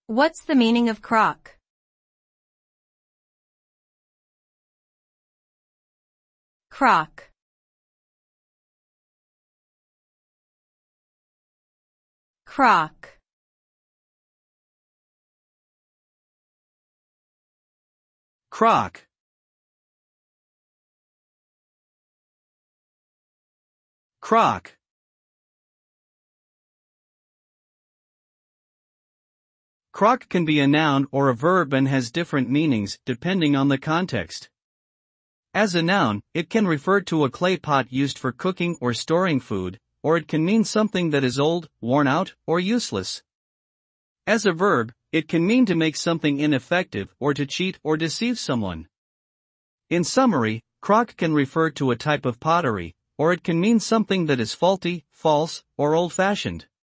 What's the meaning of crock? Crock. Crock. Crock. Crock. Crock can be a noun or a verb and has different meanings depending on the context. As a noun, it can refer to a clay pot used for cooking or storing food, or it can mean something that is old, worn out, or useless. As a verb, it can mean to make something ineffective or to cheat or deceive someone. In summary, crock can refer to a type of pottery, or it can mean something that is faulty, false, or old-fashioned.